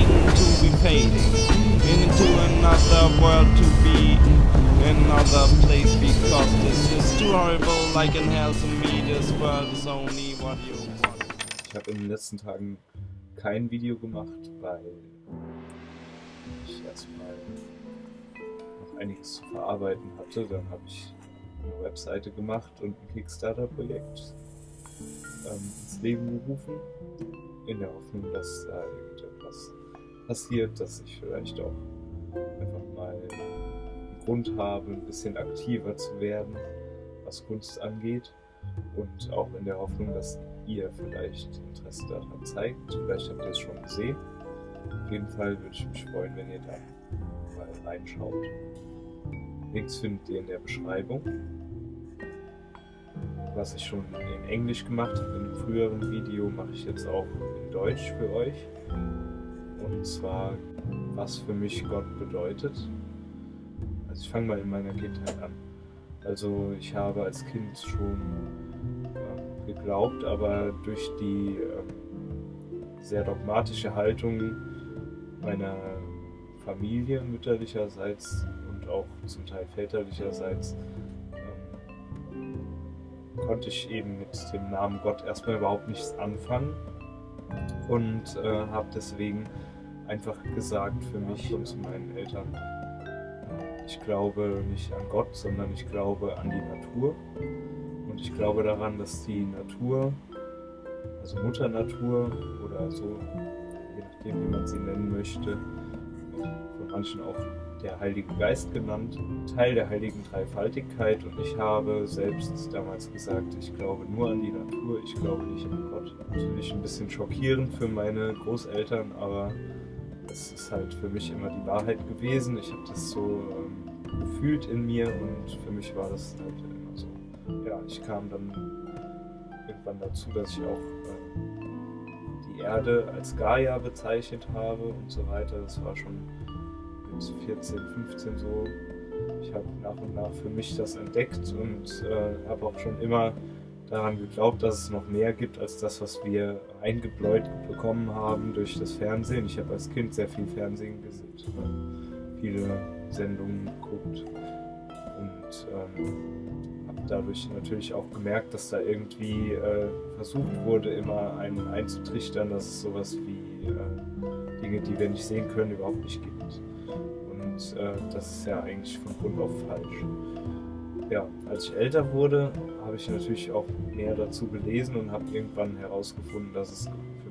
waiting to be fading into another world to be another place, because this is too horrible, like in hell to me. This world is only what you want. Ich habe in den letzten Tagen kein Video gemacht, weil ich erstmal noch einiges zu verarbeiten hatte. Dann habe ich eine Webseite gemacht und ein Kickstarter-Projekt ins Leben gerufen, in der Hoffnung, dass da irgendetwas passiert, dass ich vielleicht auch einfach mal einen Grund habe, ein bisschen aktiver zu werden, was Kunst angeht, und auch in der Hoffnung, dass ihr vielleicht Interesse daran zeigt. Vielleicht habt ihr es schon gesehen. Auf jeden Fall würde ich mich freuen, wenn ihr da mal reinschaut. Links findet ihr in der Beschreibung. Was ich schon in Englisch gemacht habe in einem früheren Video, mache ich jetzt auch in Deutsch für euch. Und zwar, was für mich Gott bedeutet. Also ich fange mal in meiner Kindheit an. Also ich habe als Kind schon geglaubt, aber durch die sehr dogmatische Haltung meiner Familie mütterlicherseits und auch zum Teil väterlicherseits konnte ich eben mit dem Namen Gott erstmal überhaupt nichts anfangen und habe deswegen einfach gesagt für mich und zu meinen Eltern, ich glaube nicht an Gott, sondern ich glaube an die Natur. Und ich glaube daran, dass die Natur, also Mutter Natur oder so, je nachdem wie man sie nennen möchte, von manchen auch der Heilige Geist genannt, Teil der heiligen Dreifaltigkeit. Und ich habe selbst damals gesagt, ich glaube nur an die Natur, ich glaube nicht an Gott. Natürlich ein bisschen schockierend für meine Großeltern, aber es ist halt für mich immer die Wahrheit gewesen. Ich habe das so gefühlt in mir und für mich war das halt immer so. Ja, ich kam dann irgendwann dazu, dass ich auch die Erde als Gaia bezeichnet habe und so weiter. Das war schon mit 14, 15 so. Ich habe nach und nach für mich das entdeckt und habe auch schon immer daran geglaubt, dass es noch mehr gibt als das, was wir eingebläut bekommen haben durch das Fernsehen. Ich habe als Kind sehr viel Fernsehen gesehen, viele Sendungen geguckt und habe dadurch natürlich auch gemerkt, dass da irgendwie versucht wurde, immer einen einzutrichtern, dass es sowas wie Dinge, die wir nicht sehen können, überhaupt nicht gibt. Und das ist ja eigentlich von Grund auf falsch. Ja, als ich älter wurde, habe ich natürlich auch mehr dazu gelesen und habe irgendwann herausgefunden, dass es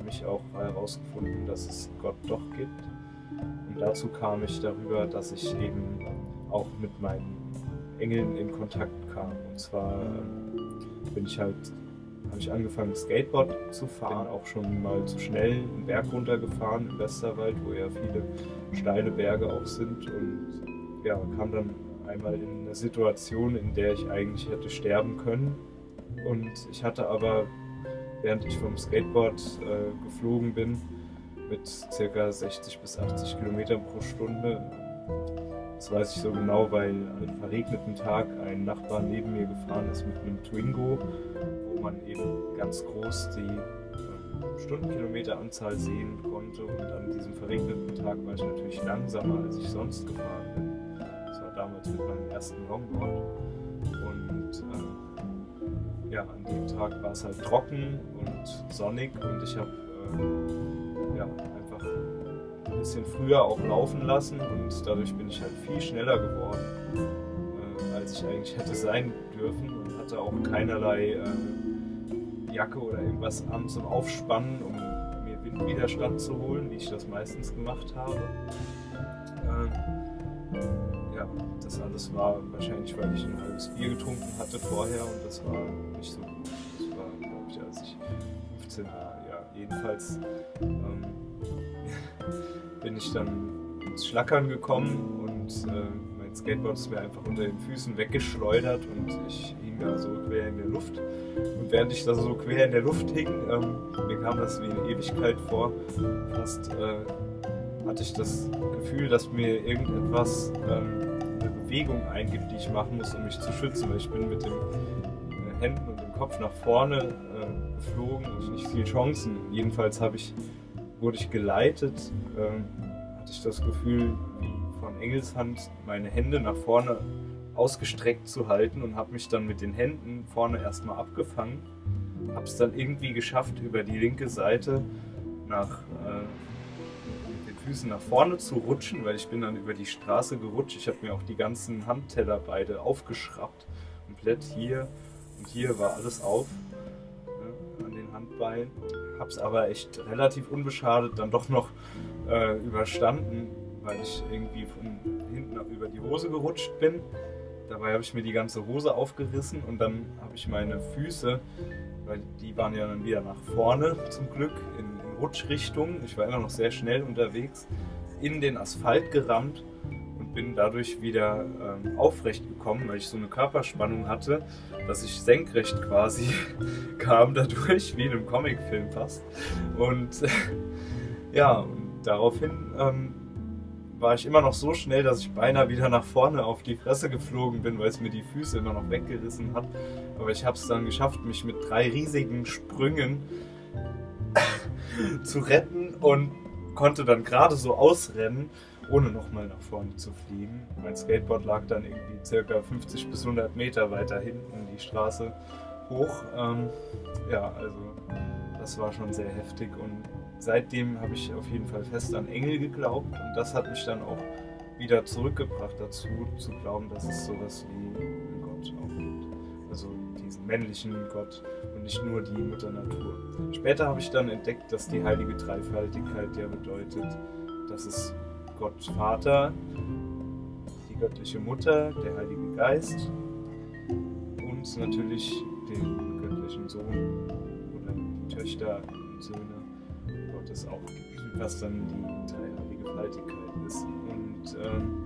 Gott doch gibt. Und dazu kam ich darüber, dass ich eben auch mit meinen Engeln in Kontakt kam. Und zwar habe ich angefangen, Skateboard zu fahren, auch schon mal zu schnell einen Berg runtergefahren im Westerwald, wo ja viele steile Berge auch sind, und ja, kam dann einmal in eine Situation, in der ich eigentlich hätte sterben können, und ich hatte aber, während ich vom Skateboard geflogen bin, mit ca. 60 bis 80 Kilometern pro Stunde, das weiß ich so genau, weil an einem verregneten Tag ein Nachbar neben mir gefahren ist mit einem Twingo, wo man eben ganz groß die Stundenkilometeranzahl sehen konnte, und an diesem verregneten Tag war ich natürlich langsamer, als ich sonst gefahren bin. Das war damals mit meinem ersten Longboard, und ja, an dem Tag war es halt trocken und sonnig, und ich habe einfach ein bisschen früher auch laufen lassen, und dadurch bin ich halt viel schneller geworden, als ich eigentlich hätte sein dürfen, und hatte auch keinerlei Jacke oder irgendwas an zum Aufspannen, um mir Windwiderstand zu holen, wie ich das meistens gemacht habe. Ja, das alles war wahrscheinlich, weil ich ein halbes Bier getrunken hatte vorher, und das war nicht so gut. Das war, glaube ich, als ich 15 war. Ja, jedenfalls bin ich dann ins Schlackern gekommen, und mein Skateboard ist mir einfach unter den Füßen weggeschleudert, und ich hing da so quer in der Luft. Und während ich da so quer in der Luft hing, mir kam das wie eine Ewigkeit vor, fast hatte ich das Gefühl, dass mir irgendetwas eine Bewegung eingibt, die ich machen muss, um mich zu schützen, weil ich bin mit den Händen und dem Kopf nach vorne geflogen und nicht viel Chancen. Jedenfalls wurde ich geleitet, hatte ich das Gefühl, wie von Engelshand meine Hände nach vorne ausgestreckt zu halten und habe mich dann mit den Händen vorne erstmal abgefangen. Habe es dann irgendwie geschafft, über die linke Seite mit den Füßen nach vorne zu rutschen, weil ich bin dann über die Straße gerutscht. Ich habe mir auch die ganzen Handteller beide aufgeschraubt. Komplett hier und hier war alles auf, ne, an den Handbeinen. Habe es aber echt relativ unbeschadet dann doch noch überstanden, weil ich irgendwie von hinten über die Hose gerutscht bin. Dabei habe ich mir die ganze Hose aufgerissen und dann habe ich meine Füße, weil die waren ja dann wieder nach vorne zum Glück, in Rutschrichtung, ich war immer noch sehr schnell unterwegs, in den Asphalt gerammt und bin dadurch wieder aufrecht gekommen, weil ich so eine Körperspannung hatte, dass ich senkrecht quasi kam dadurch, wie in einem Comicfilm fast. Und ja, und daraufhin war ich immer noch so schnell, dass ich beinahe wieder nach vorne auf die Fresse geflogen bin, weil es mir die Füße immer noch weggerissen hat. Aber ich habe es dann geschafft, mich mit 3 riesigen Sprüngen zu retten und konnte dann gerade so ausrennen, ohne nochmal nach vorne zu fliegen. Mein Skateboard lag dann irgendwie ca. 50 bis 100 Meter weiter hinten die Straße hoch. Ja, also das war schon sehr heftig und seitdem habe ich auf jeden Fall fest an Engel geglaubt und das hat mich dann auch wieder zurückgebracht dazu, zu glauben, dass es sowas wie einen Gott auch gibt. Also diesen männlichen Gott und nicht nur die Mutter Natur. Später habe ich dann entdeckt, dass die heilige Dreifaltigkeit ja bedeutet, dass es Gott Vater, die göttliche Mutter, der Heilige Geist und natürlich den göttlichen Sohn oder die Töchter und Söhne Gottes auch gibt, was dann die dreieilige Faltigkeit ist. Und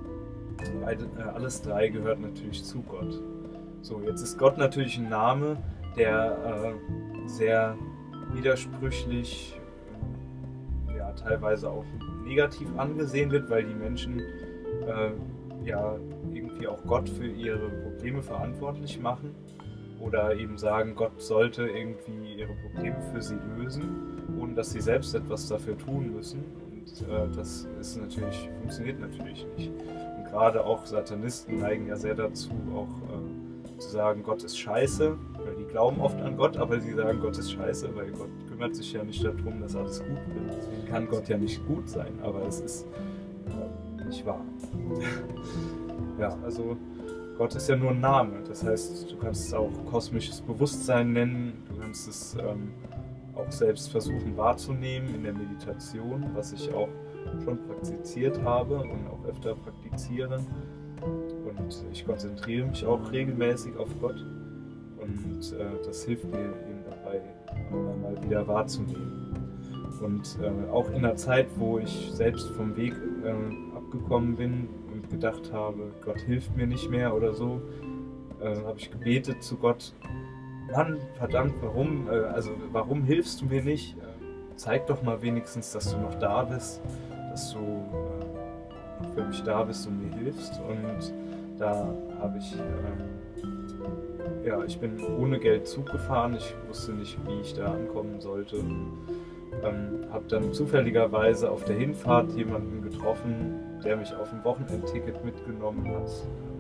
alles drei gehört natürlich zu Gott. So, jetzt ist Gott natürlich ein Name, der sehr widersprüchlich, ja, teilweise auch negativ angesehen wird, weil die Menschen ja irgendwie auch Gott für ihre Probleme verantwortlich machen oder eben sagen, Gott sollte irgendwie ihre Probleme für sie lösen, ohne dass sie selbst etwas dafür tun müssen. Und das ist natürlich, funktioniert natürlich nicht. Und gerade auch Satanisten neigen ja sehr dazu, auch zu sagen, Gott ist scheiße, weil die glauben oft an Gott, aber sie sagen, Gott ist scheiße, weil Gott kümmert sich ja nicht darum, dass alles gut wird. Deswegen kann Gott ja nicht gut sein, aber es ist nicht wahr. Ja, also Gott ist ja nur ein Name, das heißt, du kannst es auch kosmisches Bewusstsein nennen, du kannst es auch selbst versuchen wahrzunehmen in der Meditation, was ich auch schon praktiziert habe und auch öfter praktiziere. Und ich konzentriere mich auch regelmäßig auf Gott und das hilft mir eben dabei, mal wieder wahrzunehmen. Und auch in der Zeit, wo ich selbst vom Weg abgekommen bin und gedacht habe, Gott hilft mir nicht mehr oder so, habe ich gebetet zu Gott, Mann, verdammt, warum hilfst du mir nicht? Zeig doch mal wenigstens, dass du noch da bist, dass du für mich da bist und mir hilfst. Und da habe ich, ich bin ohne Geld Zug gefahren, ich wusste nicht, wie ich da ankommen sollte. Habe dann zufälligerweise auf der Hinfahrt jemanden getroffen, der mich auf ein Wochenendticket mitgenommen hat.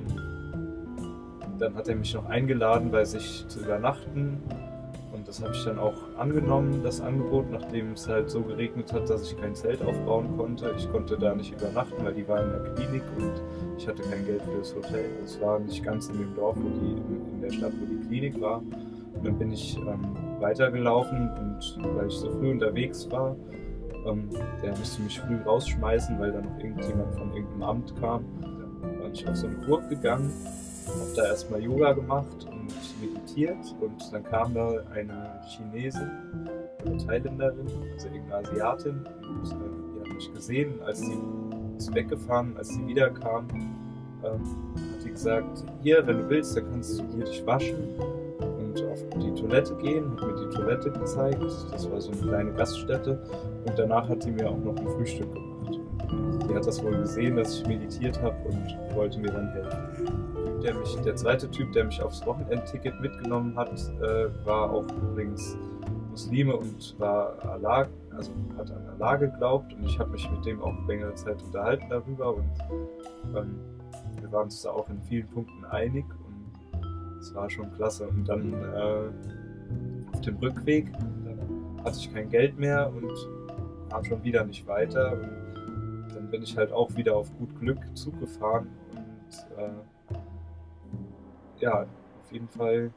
Dann hat er mich noch eingeladen, bei sich zu übernachten. Und das habe ich dann auch angenommen, das Angebot, nachdem es halt so geregnet hat, dass ich kein Zelt aufbauen konnte. Ich konnte da nicht übernachten, weil die war in der Klinik und ich hatte kein Geld für das Hotel. Es war nicht ganz in dem Dorf, in der Stadt, wo die Klinik war. Und dann bin ich weitergelaufen und weil ich so früh unterwegs war, der musste mich früh rausschmeißen, weil da noch irgendjemand von irgendeinem Amt kam. Dann bin ich auf so eine Burg gegangen, habe da erstmal Yoga gemacht und meditiert und dann kam da eine Chinesin, eine Thailänderin, also irgendeine Asiatin und die hat mich gesehen, als sie ist weggefahren, als sie wiederkam, hat die gesagt, hier, wenn du willst, dann kannst du hier dich waschen und auf die Toilette gehen, hat mir die Toilette gezeigt, das war so eine kleine Gaststätte und danach hat sie mir auch noch ein Frühstück gemacht. Die hat das wohl gesehen, dass ich meditiert habe und wollte mir dann helfen. Der zweite Typ, der mich aufs Wochenendticket mitgenommen hat, war auch übrigens Muslime und war also hat an Allah geglaubt und ich habe mich mit dem auch längere Zeit unterhalten darüber und wir waren uns da auch in vielen Punkten einig und es war schon klasse. Und dann auf dem Rückweg hatte ich kein Geld mehr und kam schon wieder nicht weiter und dann bin ich halt auch wieder auf gut Glück Zug gefahren und ja, auf jeden Fall,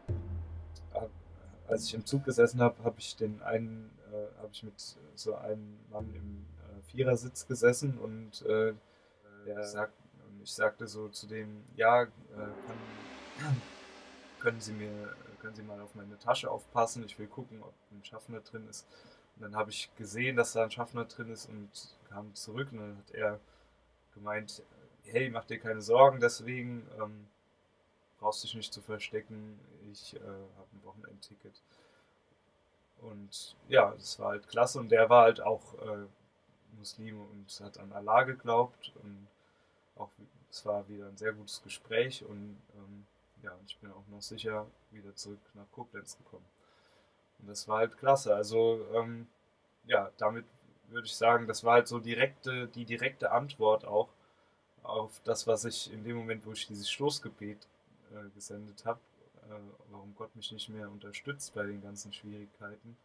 als ich im Zug gesessen habe, habe ich mit so einem Mann im Vierersitz gesessen und ich sagte so zu dem, ja, können Sie mal auf meine Tasche aufpassen, ich will gucken, ob ein Schaffner drin ist. Und dann habe ich gesehen, dass da ein Schaffner drin ist und kam zurück und dann hat er gemeint, hey, mach dir keine Sorgen deswegen, brauchst dich nicht zu verstecken, ich habe ein Wochenendticket. Und ja, das war halt klasse und der war halt auch Muslime und hat an Allah geglaubt und auch es war wieder ein sehr gutes Gespräch und ja, ich bin auch noch sicher wieder zurück nach Koblenz gekommen. Und das war halt klasse. Also ja, damit würde ich sagen, das war halt so die direkte Antwort auch auf das, was ich in dem Moment, wo ich dieses Stoßgebet gesendet habe, warum Gott mich nicht mehr unterstützt bei den ganzen Schwierigkeiten,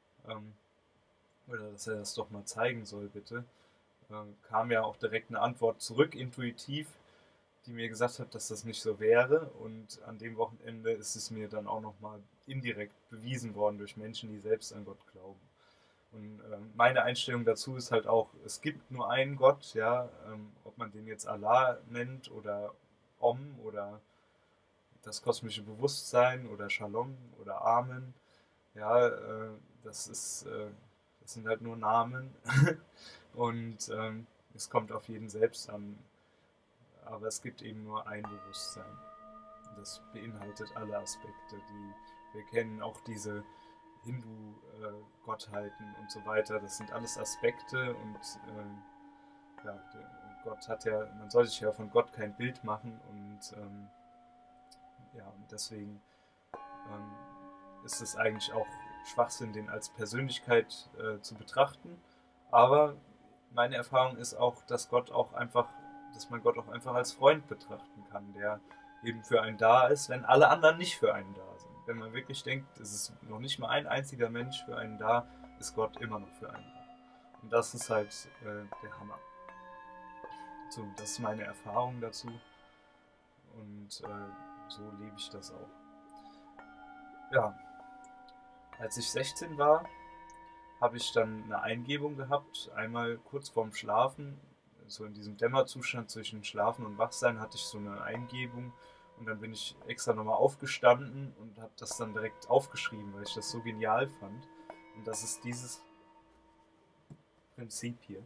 oder dass er das doch mal zeigen soll, bitte, kam ja auch direkt eine Antwort zurück, intuitiv, die mir gesagt hat, dass das nicht so wäre. Und an dem Wochenende ist es mir dann auch nochmal indirekt bewiesen worden durch Menschen, die selbst an Gott glauben. Und meine Einstellung dazu ist halt auch, es gibt nur einen Gott, ja, ob man den jetzt Allah nennt oder Om oder das kosmische Bewusstsein oder Shalom oder Amen, ja, das sind halt nur Namen und es kommt auf jeden selbst an, aber es gibt eben nur ein Bewusstsein. Das beinhaltet alle Aspekte, die wir kennen, auch diese Hindu-Gottheiten und so weiter, das sind alles Aspekte und ja, Gott hat ja, man soll sich ja von Gott kein Bild machen und ja, und deswegen ist es eigentlich auch Schwachsinn, den als Persönlichkeit zu betrachten. Aber meine Erfahrung ist auch, dass man Gott auch einfach als Freund betrachten kann, der eben für einen da ist, wenn alle anderen nicht für einen da sind. Wenn man wirklich denkt, es ist noch nicht mal ein einziger Mensch für einen da, ist Gott immer noch für einen da. Und das ist halt der Hammer. So, das ist meine Erfahrung dazu. Und so lebe ich das auch. Ja, als ich 16 war, habe ich dann eine Eingebung gehabt. Einmal kurz vorm Schlafen, so in diesem Dämmerzustand zwischen Schlafen und Wachsein, hatte ich so eine Eingebung. Und dann bin ich extra nochmal aufgestanden und habe das dann direkt aufgeschrieben, weil ich das so genial fand. Und das ist dieses Prinzip hier.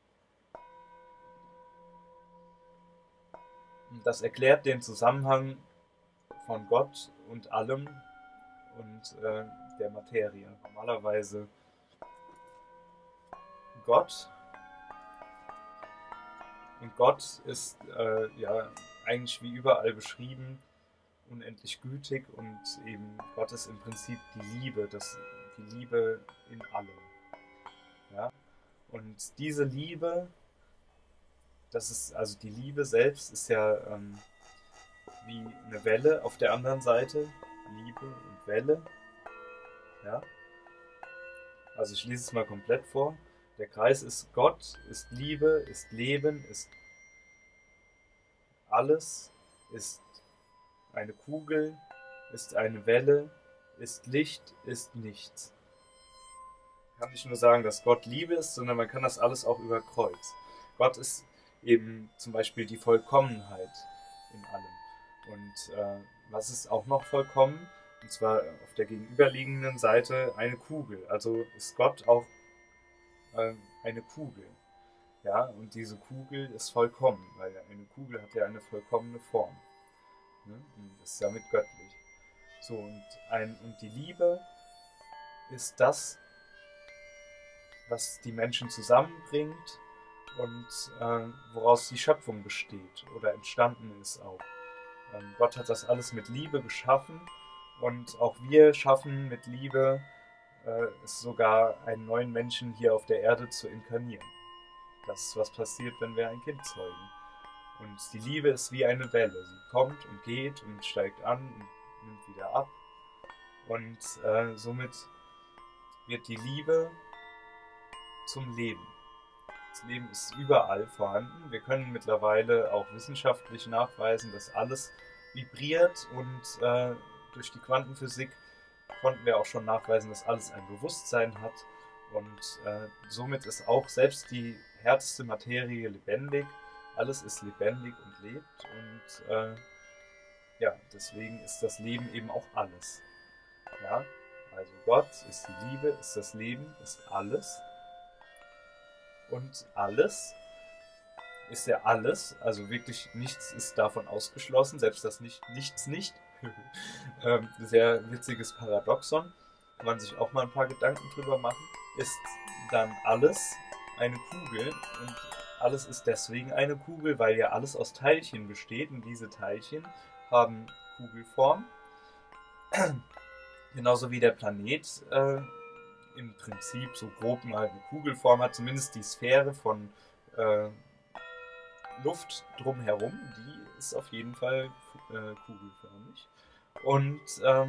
Und das erklärt den Zusammenhang von Gott und allem und der Materie. Normalerweise Gott. Und Gott ist ja eigentlich wie überall beschrieben, unendlich gütig und eben Gott ist im Prinzip die Liebe in allem. Ja? Und diese Liebe, also die Liebe selbst ist ja wie eine Welle auf der anderen Seite, Liebe und Welle. Ja? Also ich lese es mal komplett vor. Der Kreis ist Gott, ist Liebe, ist Leben, ist alles, ist eine Kugel, ist eine Welle, ist Licht, ist nichts. Ich kann nicht nur sagen, dass Gott Liebe ist, sondern man kann das alles auch überkreuzen. Gott ist eben zum Beispiel die Vollkommenheit in allem. Und was ist auch noch vollkommen? Und zwar auf der gegenüberliegenden Seite eine Kugel. Also ist Gott auch eine Kugel. Ja, und diese Kugel ist vollkommen, weil eine Kugel hat ja eine vollkommene Form. Ne? Und ist damit göttlich. So, und die Liebe ist das, was die Menschen zusammenbringt und woraus die Schöpfung besteht oder entstanden ist auch. Gott hat das alles mit Liebe geschaffen und auch wir schaffen mit Liebe es sogar einen neuen Menschen hier auf der Erde zu inkarnieren. Das ist, was passiert, wenn wir ein Kind zeugen. Und die Liebe ist wie eine Welle. Sie kommt und geht und steigt an und nimmt wieder ab. Und somit wird die Liebe zum Leben. Das Leben ist überall vorhanden. Wir können mittlerweile auch wissenschaftlich nachweisen, dass alles vibriert und durch die Quantenphysik konnten wir auch schon nachweisen, dass alles ein Bewusstsein hat. Und somit ist auch selbst die härteste Materie lebendig. Alles ist lebendig und lebt. Und ja, deswegen ist das Leben eben auch alles. Ja, also Gott ist die Liebe, ist das Leben, ist alles. Und alles ist ja alles, also wirklich nichts ist davon ausgeschlossen, selbst das Nichts nicht. Sehr witziges Paradoxon, kann man sich auch mal ein paar Gedanken drüber machen. Ist dann alles eine Kugel und alles ist deswegen eine Kugel, weil ja alles aus Teilchen besteht und diese Teilchen haben Kugelform. Genauso wie der Planet im Prinzip so grob mal eine Kugelform hat, zumindest die Sphäre von Luft drumherum, die ist auf jeden Fall kugelförmig. Und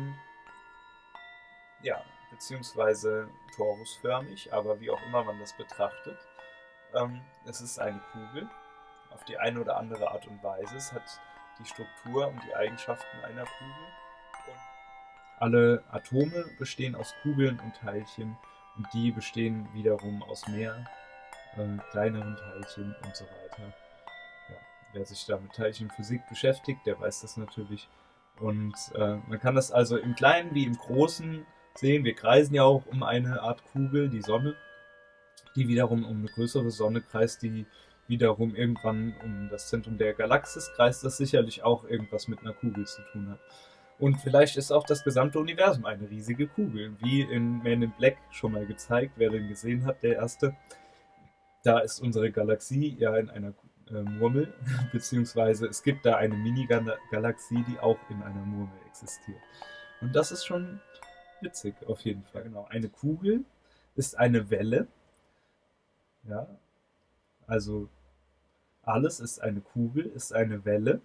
ja, beziehungsweise torusförmig, aber wie auch immer man das betrachtet. Es ist eine Kugel, auf die eine oder andere Art und Weise. Es hat die Struktur und die Eigenschaften einer Kugel. Und alle Atome bestehen aus Kugeln und Teilchen und die bestehen wiederum aus mehr kleineren Teilchen und so weiter. Ja, wer sich da mit Teilchenphysik beschäftigt, der weiß das natürlich. Und man kann das also im Kleinen wie im Großen sehen. Wir kreisen ja auch um eine Art Kugel, die Sonne, die wiederum um eine größere Sonne kreist, die wiederum irgendwann um das Zentrum der Galaxis kreist, das sicherlich auch irgendwas mit einer Kugel zu tun hat. Und vielleicht ist auch das gesamte Universum eine riesige Kugel, wie in Man in Black schon mal gezeigt, wer den gesehen hat, der erste. Da ist unsere Galaxie ja in einer Murmel, beziehungsweise es gibt da eine Mini-Galaxie, die auch in einer Murmel existiert. Und das ist schon witzig, auf jeden Fall. Genau. Eine Kugel ist eine Welle. Ja, also alles ist eine Kugel, ist eine Welle.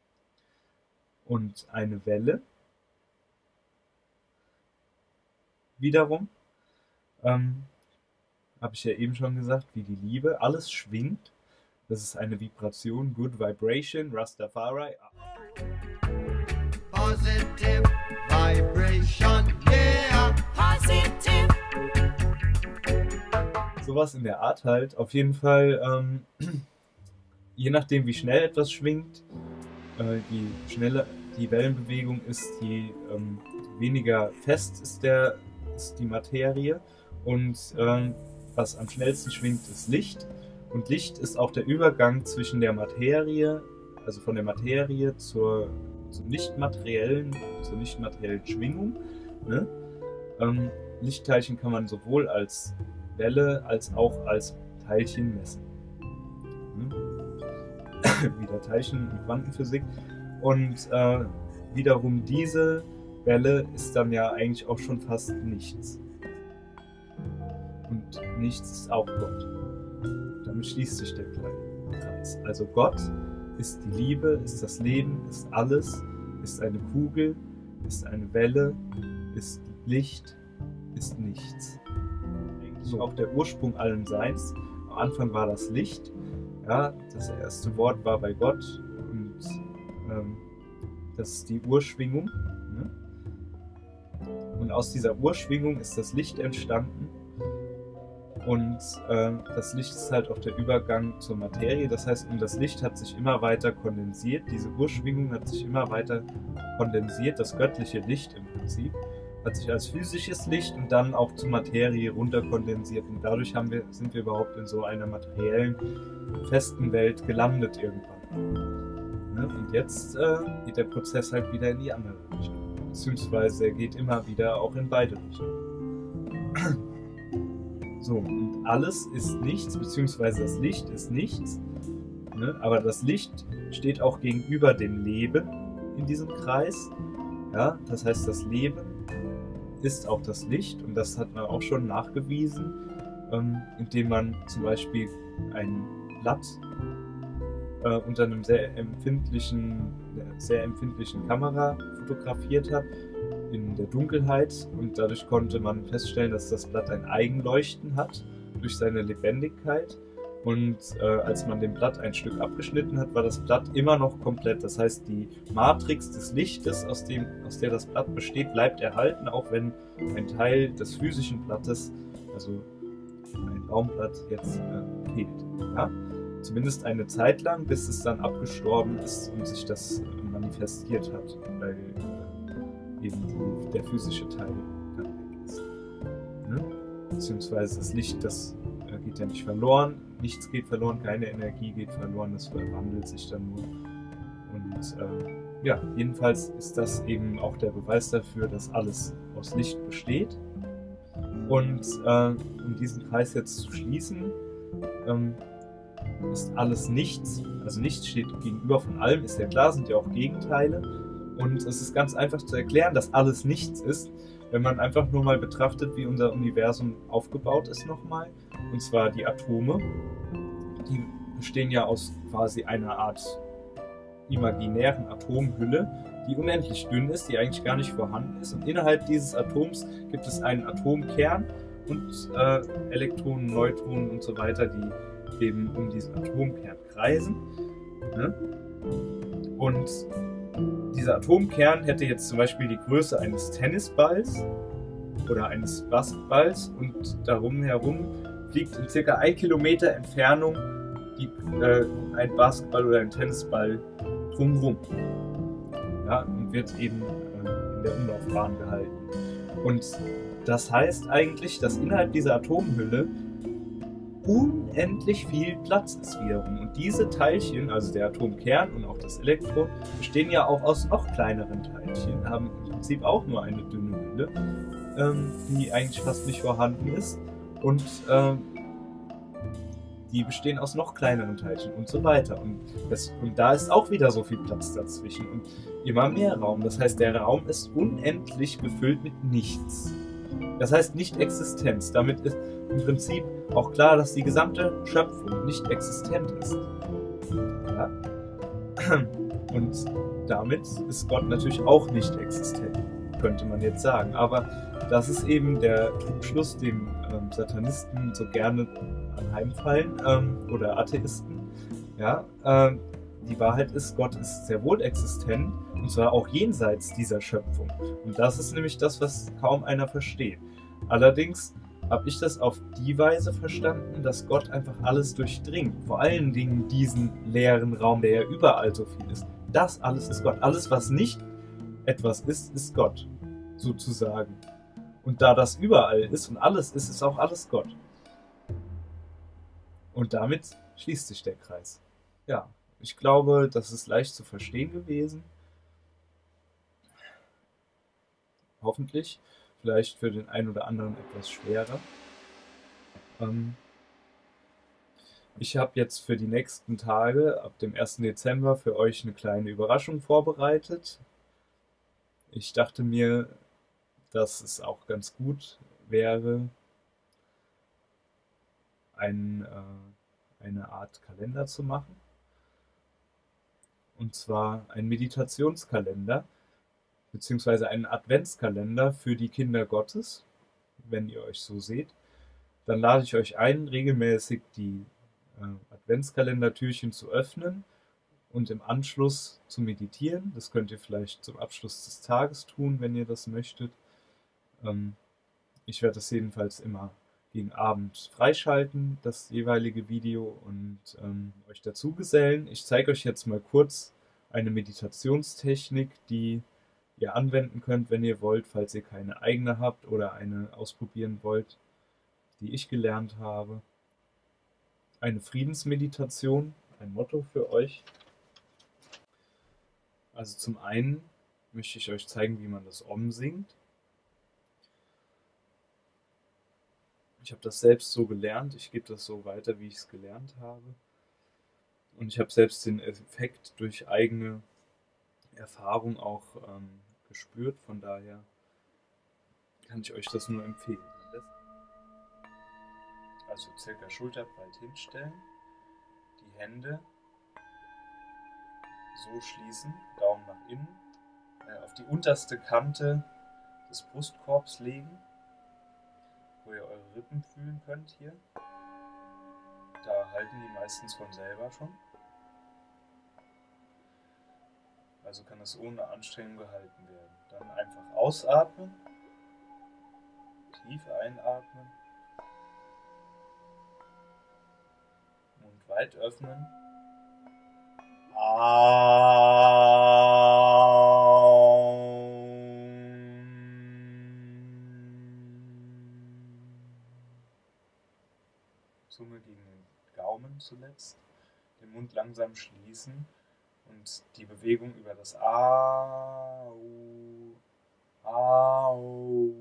Und eine Welle wiederum, habe ich ja eben schon gesagt, wie die Liebe, alles schwingt. Das ist eine Vibration, Good Vibration, Rastafari. Positive Vibration, yeah, positive. Sowas in der Art halt. Auf jeden Fall, je nachdem wie schnell etwas schwingt, je schneller die Wellenbewegung ist, je weniger fest ist die Materie. Und was am schnellsten schwingt, ist Licht. Und Licht ist auch der Übergang zwischen der Materie, also von der Materie zur nicht-materiellen Schwingung. Ne? Lichtteilchen kann man sowohl als Welle als auch als Teilchen messen. Wieder Teilchen in Quantenphysik. Und wiederum diese Welle ist dann ja eigentlich auch schon fast nichts. Und nichts ist auch Gott. Damit schließt sich der kleine Kreis. Also Gott ist die Liebe, ist das Leben, ist alles, ist eine Kugel, ist eine Welle, ist Licht, ist nichts. Eigentlich auch der Ursprung allen Seins. Am Anfang war das Licht. Ja, das erste Wort war bei Gott und das ist die Urschwingung. Ne? Und aus dieser Urschwingung ist das Licht entstanden und das Licht ist halt auch der Übergang zur Materie. Das heißt, das Licht hat sich immer weiter kondensiert, diese Urschwingung hat sich immer weiter kondensiert, das göttliche Licht im Prinzip hat sich als physisches Licht und dann auch zur Materie runterkondensiert und dadurch sind wir überhaupt in so einer materiellen, festen Welt gelandet irgendwann. Ne? Und jetzt geht der Prozess halt wieder in die andere Richtung, beziehungsweise er geht immer wieder auch in beide Richtungen. So, und alles ist nichts, beziehungsweise das Licht ist nichts, ne? Aber das Licht steht auch gegenüber dem Leben in diesem Kreis. Ja? Das heißt, das Leben ist auch das Licht, und das hat man auch schon nachgewiesen, indem man zum Beispiel ein Blatt unter einem sehr empfindlichen Kamera fotografiert hat in der Dunkelheit, und dadurch konnte man feststellen, dass das Blatt ein Eigenleuchten hat durch seine Lebendigkeit. Und als man dem Blatt ein Stück abgeschnitten hat, war das Blatt immer noch komplett. Das heißt, die Matrix des Lichtes, aus der das Blatt besteht, bleibt erhalten, auch wenn ein Teil des physischen Blattes, also ein Baumblatt, jetzt fehlt. Ja? Zumindest eine Zeit lang, bis es dann abgestorben ist und sich das manifestiert hat, weil eben der physische Teil dann weg ist. Ne? Beziehungsweise das Licht, das geht ja nicht verloren, nichts geht verloren, keine Energie geht verloren, das verwandelt sich dann nur. Und ja, jedenfalls ist das eben auch der Beweis dafür, dass alles aus Licht besteht. Und um diesen Kreis jetzt zu schließen, ist alles nichts, also nichts steht gegenüber von allem, ist ja klar, sind ja auch Gegenteile. Und es ist ganz einfach zu erklären, dass alles nichts ist, wenn man einfach nur mal betrachtet, wie unser Universum aufgebaut ist nochmal. Und zwar die Atome, die bestehen ja aus quasi einer Art imaginären Atomhülle, die unendlich dünn ist, die eigentlich gar nicht vorhanden ist. Und innerhalb dieses Atoms gibt es einen Atomkern und Elektronen, Neutronen und so weiter, die eben um diesen Atomkern kreisen. Ne? Und dieser Atomkern hätte jetzt zum Beispiel die Größe eines Tennisballs oder eines Basketballs, und darum herum fliegt in circa 1 Kilometer Entfernung ein Basketball oder ein Tennisball drumherum. Ja, und wird eben in der Umlaufbahn gehalten. Und das heißt eigentlich, dass innerhalb dieser Atomhülle unendlich viel Platz ist wiederum. Und diese Teilchen, also der Atomkern und auch das Elektron, bestehen ja auch aus noch kleineren Teilchen, haben im Prinzip auch nur eine dünne Hülle, die eigentlich fast nicht vorhanden ist. Und die bestehen aus noch kleineren Teilchen und so weiter. Und da ist auch wieder so viel Platz dazwischen und immer mehr Raum. Das heißt, der Raum ist unendlich gefüllt mit nichts. Das heißt Nicht-Existenz. Damit ist im Prinzip auch klar, dass die gesamte Schöpfung nicht existent ist. Ja? Und damit ist Gott natürlich auch nicht existent, könnte man jetzt sagen. Aber das ist eben der Trugschluss, dem Satanisten so gerne anheimfallen, oder Atheisten. Ja? Die Wahrheit ist, Gott ist sehr wohl existent, und zwar auch jenseits dieser Schöpfung. Und das ist nämlich das, was kaum einer versteht. Allerdings habe ich das auf die Weise verstanden, dass Gott einfach alles durchdringt. Vor allen Dingen diesen leeren Raum, der ja überall so viel ist. Das alles ist Gott. Alles, was nicht etwas ist, ist Gott, sozusagen. Und da das überall ist und alles ist, ist auch alles Gott. Und damit schließt sich der Kreis. Ja, ich glaube, das ist leicht zu verstehen gewesen. Hoffentlich. Vielleicht für den einen oder anderen etwas schwerer. Ich habe jetzt für die nächsten Tage, ab dem 1. Dezember, für euch eine kleine Überraschung vorbereitet. Ich dachte mir, dass es auch ganz gut wäre, eine Art Kalender zu machen. Und zwar einen Meditationskalender, beziehungsweise einen Adventskalender für die Kinder Gottes, wenn ihr euch so seht. Dann lade ich euch ein, regelmäßig die Adventskalendertürchen zu öffnen und im Anschluss zu meditieren. Das könnt ihr vielleicht zum Abschluss des Tages tun, wenn ihr das möchtet. Ich werde das jedenfalls immer gegen Abend freischalten, das jeweilige Video, und euch dazu gesellen. Ich zeige euch jetzt mal kurz eine Meditationstechnik, die ihr anwenden könnt, wenn ihr wollt, falls ihr keine eigene habt oder eine ausprobieren wollt, die ich gelernt habe. Eine Friedensmeditation, ein Motto für euch. Also zum einen möchte ich euch zeigen, wie man das Om singt. Ich habe das selbst so gelernt, ich gebe das so weiter, wie ich es gelernt habe. Und ich habe selbst den Effekt durch eigene Erfahrung auch gespürt, von daher kann ich euch das nur empfehlen. Also circa schulterbreit hinstellen, die Hände so schließen, Daumen nach innen, auf die unterste Kante des Brustkorbs legen, wo ihr eure Rippen fühlen könnt hier. Da halten die meistens von selber schon. Also kann es ohne Anstrengung gehalten werden. Dann einfach ausatmen, tief einatmen, Mund weit öffnen. Zunge gegen den Gaumen zuletzt, den Mund langsam schließen und die Bewegung über das Au, Au.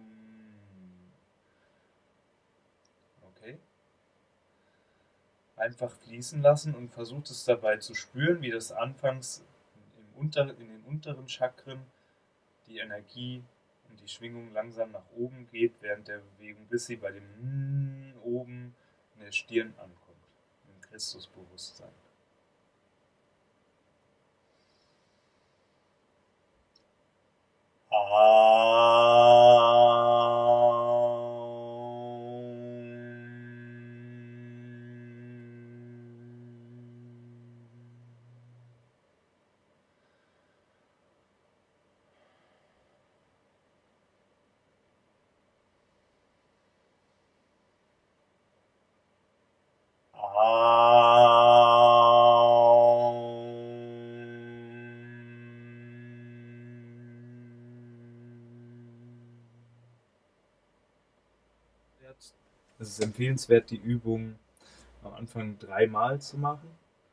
Okay. Einfach fließen lassen und versucht es dabei zu spüren, wie das anfangs in den unteren Chakren die Energie und die Schwingung langsam nach oben geht während der Bewegung, bis sie bei dem oben in der Stirn ankommt, im Christusbewusstsein. Es ist empfehlenswert, die Übung am Anfang 3-mal zu machen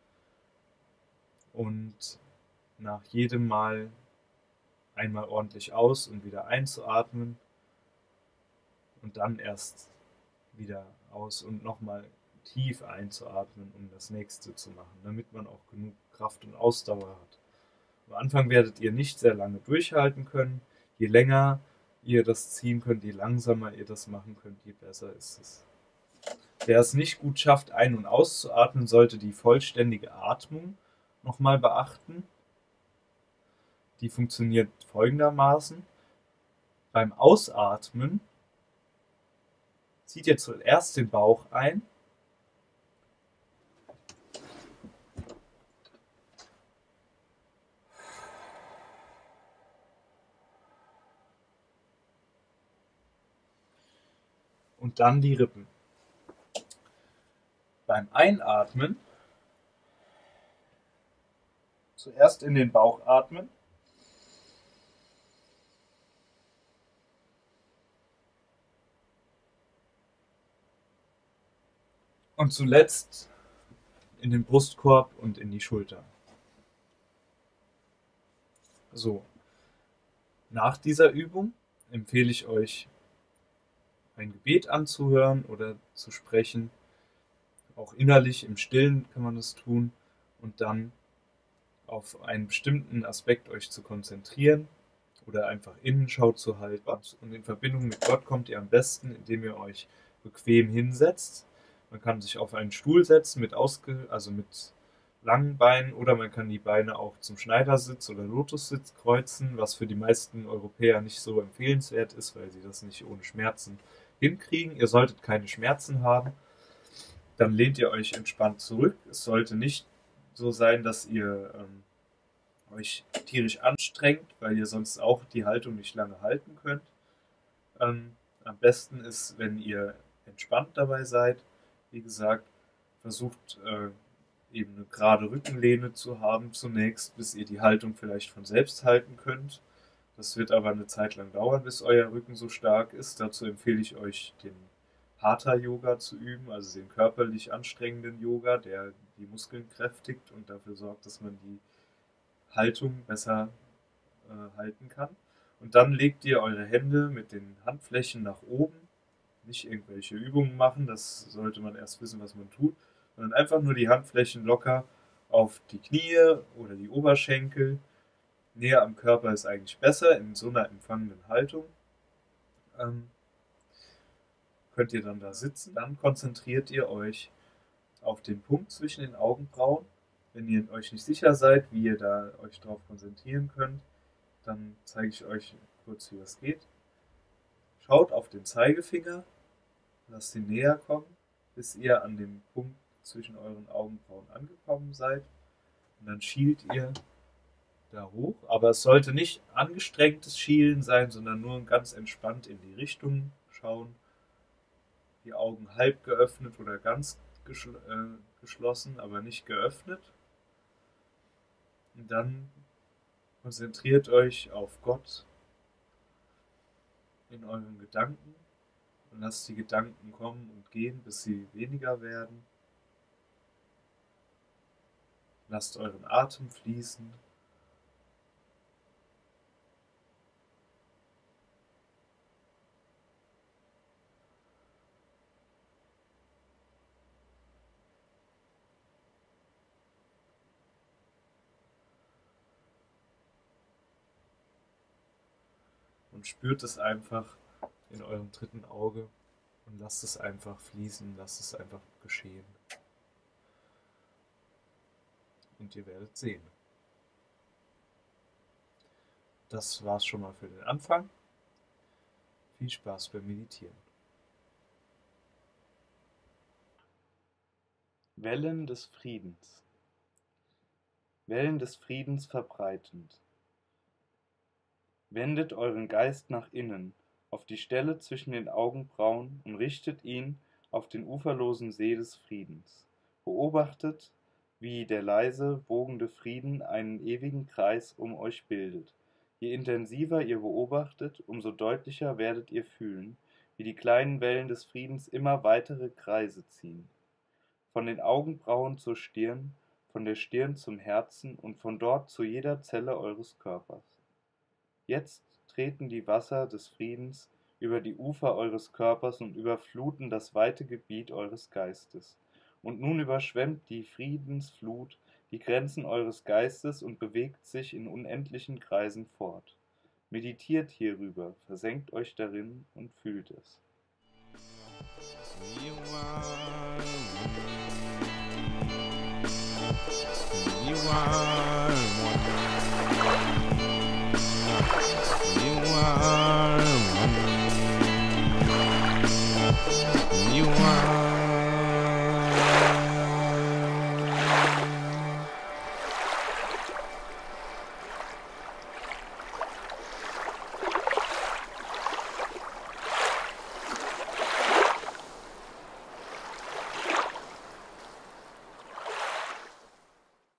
und nach jedem Mal einmal ordentlich aus und wieder einzuatmen und dann erst wieder aus und nochmal tief einzuatmen, um das nächste zu machen, damit man auch genug Kraft und Ausdauer hat. Am Anfang werdet ihr nicht sehr lange durchhalten können. Je länger ihr das ziehen könnt, je langsamer ihr das machen könnt, je besser ist es. Wer es nicht gut schafft, ein- und auszuatmen, sollte die vollständige Atmung nochmal beachten. Die funktioniert folgendermaßen. Beim Ausatmen zieht ihr zuerst den Bauch ein. Und dann die Rippen. Beim Einatmen zuerst in den Bauch atmen. Und zuletzt in den Brustkorb und in die Schulter. So, nach dieser Übung empfehle ich euch, ein Gebet anzuhören oder zu sprechen. Auch innerlich, im Stillen kann man das tun und dann auf einen bestimmten Aspekt euch zu konzentrieren oder einfach Innenschau zu halten. Und in Verbindung mit Gott kommt ihr am besten, indem ihr euch bequem hinsetzt. Man kann sich auf einen Stuhl setzen mit langen Beinen oder man kann die Beine auch zum Schneidersitz oder Lotussitz kreuzen, was für die meisten Europäer nicht so empfehlenswert ist, weil sie das nicht ohne Schmerzen hinkriegen. Ihr solltet keine Schmerzen haben. Dann lehnt ihr euch entspannt zurück. Es sollte nicht so sein, dass ihr euch tierisch anstrengt, weil ihr sonst auch die Haltung nicht lange halten könnt. Am besten ist, wenn ihr entspannt dabei seid. Wie gesagt, versucht eben eine gerade Rückenlehne zu haben zunächst, bis ihr die Haltung vielleicht von selbst halten könnt. Das wird aber eine Zeit lang dauern, bis euer Rücken so stark ist. Dazu empfehle ich euch, den Hatha-Yoga zu üben, also den körperlich anstrengenden Yoga, der die Muskeln kräftigt und dafür sorgt, dass man die Haltung besser halten kann. Und dann legt ihr eure Hände mit den Handflächen nach oben. Nicht irgendwelche Übungen machen, das sollte man erst wissen, was man tut, sondern einfach nur die Handflächen locker auf die Knie oder die Oberschenkel. Näher am Körper ist eigentlich besser, in so einer empfangenden Haltung. könnt ihr dann da sitzen. Dann konzentriert ihr euch auf den Punkt zwischen den Augenbrauen. Wenn ihr euch nicht sicher seid, wie ihr da euch darauf konzentrieren könnt, dann zeige ich euch kurz, wie das geht. Schaut auf den Zeigefinger, lasst ihn näher kommen, bis ihr an dem Punkt zwischen euren Augenbrauen angekommen seid. Und dann schielt ihr da hoch, aber es sollte nicht angestrengtes Schielen sein, sondern nur ganz entspannt in die Richtung schauen. Die Augen halb geöffnet oder ganz geschlossen, aber nicht geöffnet. Und dann konzentriert euch auf Gott in euren Gedanken und lasst die Gedanken kommen und gehen, bis sie weniger werden. Lasst euren Atem fließen. Und spürt es einfach in eurem dritten Auge und lasst es einfach fließen, lasst es einfach geschehen. Und ihr werdet sehen. Das war's schon mal für den Anfang. Viel Spaß beim Meditieren. Wellen des Friedens. Wellen des Friedens verbreitend. Wendet euren Geist nach innen, auf die Stelle zwischen den Augenbrauen und richtet ihn auf den uferlosen See des Friedens. Beobachtet, wie der leise, wogende Frieden einen ewigen Kreis um euch bildet. Je intensiver ihr beobachtet, umso deutlicher werdet ihr fühlen, wie die kleinen Wellen des Friedens immer weitere Kreise ziehen. Von den Augenbrauen zur Stirn, von der Stirn zum Herzen und von dort zu jeder Zelle eures Körpers. Jetzt treten die Wasser des Friedens über die Ufer eures Körpers und überfluten das weite Gebiet eures Geistes. Und nun überschwemmt die Friedensflut die Grenzen eures Geistes und bewegt sich in unendlichen Kreisen fort. Meditiert hierüber, versenkt euch darin und fühlt es. You are